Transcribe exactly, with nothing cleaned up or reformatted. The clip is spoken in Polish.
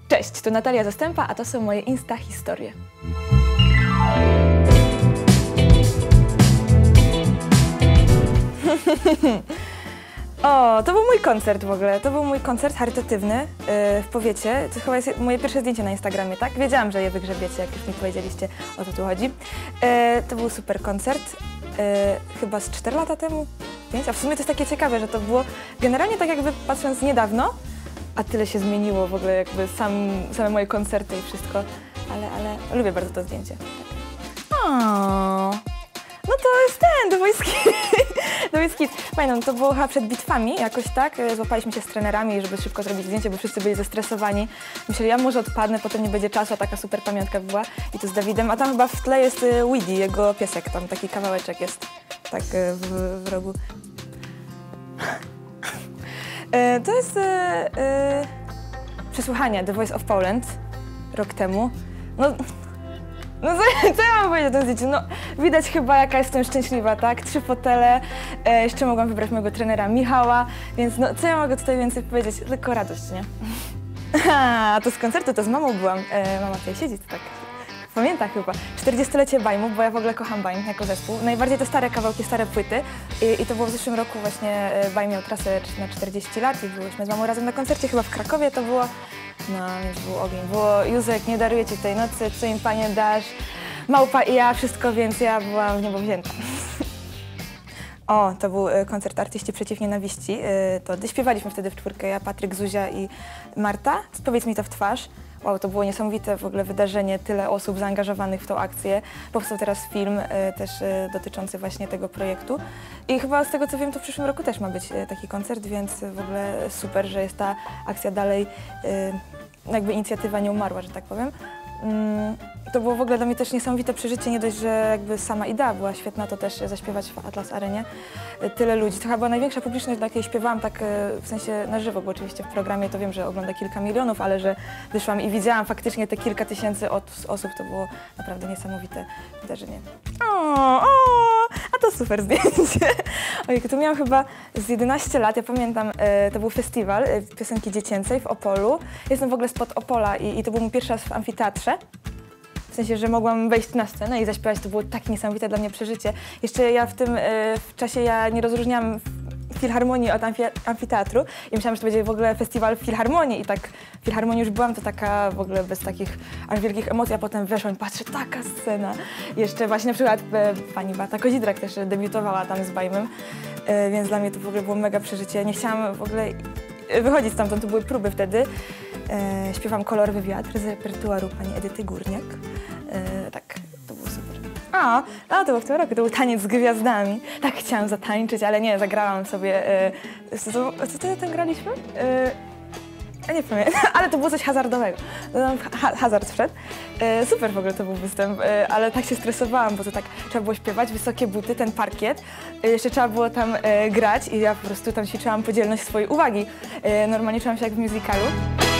Cześć, tu Natalia Zastępa, a to są moje Insta historie. O, to był mój koncert w ogóle. To był mój koncert charytatywny yy, w powiecie. To chyba jest moje pierwsze zdjęcie na Instagramie, tak? Wiedziałam, że je wygrzebiecie, jak już mi powiedzieliście, o co tu chodzi. Yy, to był super koncert. Yy, chyba z cztery lata temu, pięć, a w sumie to jest takie ciekawe, że to było generalnie tak jakby patrząc niedawno, a tyle się zmieniło w ogóle jakby sam, same moje koncerty i wszystko, ale, ale lubię bardzo to zdjęcie. O, no to jest ten, The Voice Kids. The Voice Kids. Pamiętam, to było chyba przed bitwami jakoś tak, złapaliśmy się z trenerami, żeby szybko zrobić zdjęcie, bo wszyscy byli zestresowani. Myśleli, ja może odpadnę, potem nie będzie czasu, a taka super pamiątka była i to z Dawidem, a tam chyba w tle jest Weedy, jego piesek, tam taki kawałeczek jest, tak w, w rogu. To jest e, e, przesłuchanie The Voice of Poland rok temu. No, no co, co ja mam powiedzieć o tym zdjęciu? No, widać chyba, jaka jestem szczęśliwa, tak? Trzy fotele, e, jeszcze mogłam wybrać mojego trenera Michała, więc no, co ja mogę tutaj więcej powiedzieć? Tylko radość, nie? A to z koncertu, to z mamą byłam. E, mama tutaj siedzi, to tak pamięta chyba. czterdziestolecie Bajmu, bo ja w ogóle kocham Bajm jako zespół. Najbardziej te stare kawałki, stare płyty. I, i to było w zeszłym roku właśnie, Bajm miał trasę na czterdzieści lat i byliśmy z mamą razem na koncercie, chyba w Krakowie to było. No, więc był ogień. Było Józek, nie daruję ci tej nocy, co im panie dasz. Małpa i ja, wszystko, więc ja byłam w niebo wzięta. O, to był koncert Artyści Przeciw Nienawiści. To śpiewaliśmy wtedy w czwórkę, ja, Patryk, Zuzia i Marta. Powiedz mi to w twarz. Wow, to było niesamowite w ogóle wydarzenie, tyle osób zaangażowanych w tą akcję. Powstał teraz film y, też y, dotyczący właśnie tego projektu. I chyba z tego co wiem, to w przyszłym roku też ma być y, taki koncert, więc w ogóle super, że jest ta akcja dalej, y, jakby inicjatywa nie umarła, że tak powiem. Mm, to było w ogóle dla mnie też niesamowite przeżycie, nie dość, że jakby sama idea była świetna, to też zaśpiewać w Atlas Arenie. Tyle ludzi, to chyba była największa publiczność, dla jakiej śpiewałam tak w sensie na żywo, bo oczywiście w programie to wiem, że ogląda kilka milionów, ale że wyszłam i widziałam faktycznie te kilka tysięcy osób, to było naprawdę niesamowite wydarzenie. O, o, a to super zdjęcie. Ojej, to miałam chyba z jedenaście lat, ja pamiętam, to był festiwal piosenki dziecięcej w Opolu. Jestem w ogóle spod Opola i, i to był mój pierwszy raz w amfiteatrze. W sensie, że mogłam wejść na scenę i zaśpiewać, to było tak niesamowite dla mnie przeżycie. Jeszcze ja w tym w czasie ja nie rozróżniałam filharmonii od amfi amfiteatru i myślałam, że to będzie w ogóle festiwal w filharmonii i tak w filharmonii już byłam, to taka w ogóle bez takich aż wielkich emocji, a potem weszłam i patrzę, taka scena. Jeszcze właśnie na przykład e, pani Beata Kozidrak też debiutowała tam z Bajmem, e, więc dla mnie to w ogóle było mega przeżycie. Nie chciałam w ogóle wychodzić stamtąd, to były próby wtedy. E, śpiewam Kolorowy wiatr z repertuaru pani Edyty Górniak. E, tak, to było super. A, no to było w tym roku, to był taniec z gwiazdami. Tak chciałam zatańczyć, ale nie, zagrałam sobie. E, co, co, co to tam graliśmy? E, nie pamiętam, ale to było coś hazardowego. Ha, hazard wszedł. E, super w ogóle to był występ, e, ale tak się stresowałam, bo to tak trzeba było śpiewać, wysokie buty, ten parkiet. E, jeszcze trzeba było tam e, grać i ja po prostu tam ćwiczyłam podzielność swojej uwagi. E, normalnie czułam się jak w musicalu.